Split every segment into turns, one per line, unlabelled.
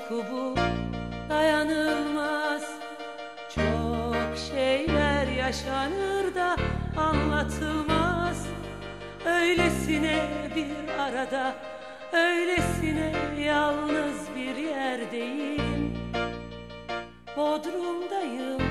tutku bu, dayanılmaz. Çok şeyler yaşanır da anlatılmaz. Öylesine bir arada, öylesine yalnız bir yerdeyim. Bodrum'dayım,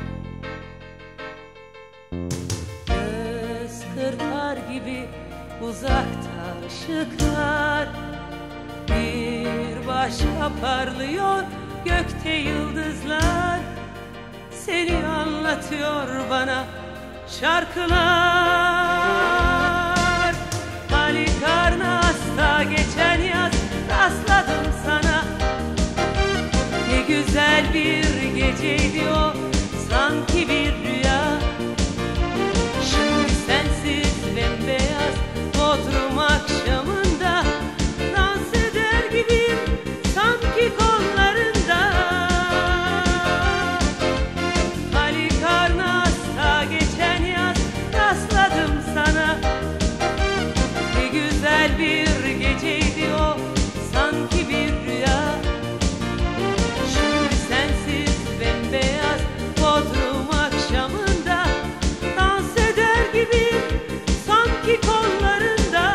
göz kırpar gibi uzakta ışıklar. Bir başka parlıyor gökte yıldızlar. Seni anlatıyor bana şarkılar. Halikarnas'ta geçen yaz rastladım sana. Ne güzel bir geceydi o, sanki bir rüya. Şimdi sensiz bembeyaz Bodrum akşamında dans eder gibiyim sanki kollarında. Halikarnas'ta geçen yaz rastladım sana. Ne güzel bir geceydi o, sanki bir rüya. Şimdi sensiz bembeyaz Bodrum akşamında dans eder gibiyim sanki kollarında.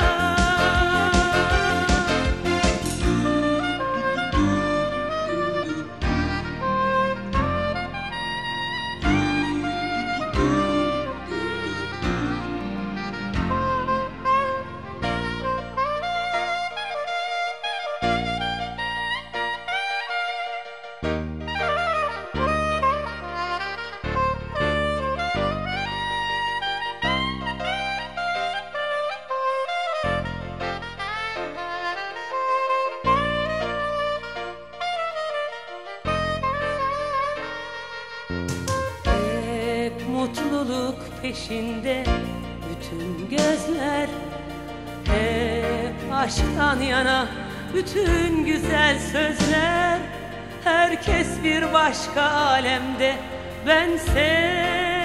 Mutluluk peşinde bütün gözler, hep aşktan yana bütün güzel sözler. Herkes bir başka alemde, bense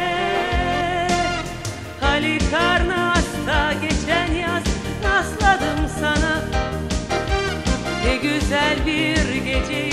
Halikarnas'ta geçen yaz rastladım sana. Ne güzel bir gece